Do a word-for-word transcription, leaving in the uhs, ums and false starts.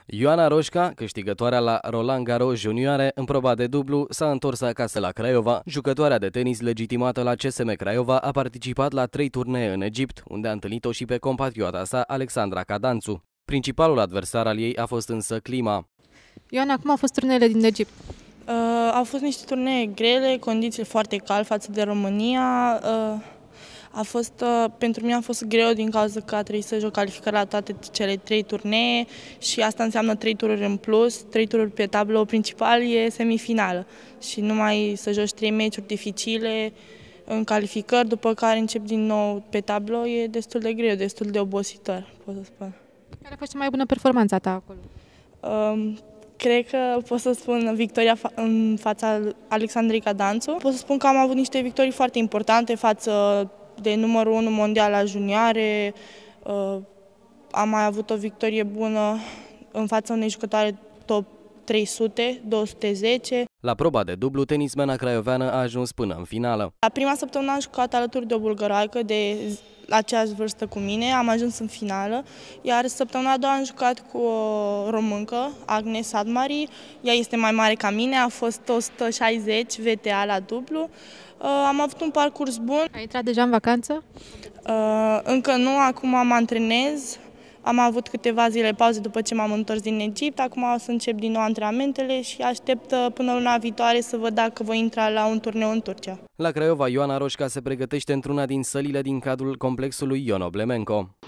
Ioana Roșca, câștigătoarea la Roland Garros Junioare în proba de dublu, s-a întors acasă la Craiova. Jucătoarea de tenis legitimată la C S M Craiova a participat la trei turnee în Egipt, unde a întâlnit-o și pe compatriota sa, Alexandra Cadanțu. Principalul adversar al ei a fost însă clima. Ioana, cum au fost turneele din Egipt? Uh, au fost niște turnee grele, condiții foarte calde față de România. Uh, a fost, uh, pentru mine a fost greu din cauza că a trebuit să joc calificare la toate cele trei turnee și asta înseamnă trei tururi în plus, trei tururi pe tablou principal e semifinală și numai să joci trei meciuri dificile în calificări, după care încep din nou pe tablou, e destul de greu, destul de obositor, pot să spun. Care a fost cea mai bună performanță a ta acolo? Uh, Cred că pot să spun victoria fa în fața Alexandrei Cadanțu. Pot să spun că am avut niște victorii foarte importante față de numărul unu mondial la junioare. Am mai avut o victorie bună în fața unei jucătoare top trei sute, două sute zece. La proba de dublu, tenismena craioveană a ajuns până în finală. La prima săptămână am jucat alături de o bulgăroaică de aceeași vârstă cu mine, am ajuns în finală, iar săptămâna a doua am jucat cu o româncă, Agnes Admari, ea este mai mare ca mine, a fost o sută șaizeci V T A la dublu. Am avut un parcurs bun. Ai intrat deja în vacanță? Încă nu, acum mă antrenez. Am avut câteva zile pauze după ce m-am întors din Egipt, acum o să încep din nou antrenamentele și aștept până luna viitoare să văd dacă voi intra la un turneu în Turcia. La Craiova, Ioana Roșca se pregătește într-una din sălile din cadrul complexului Ion Oblemenco.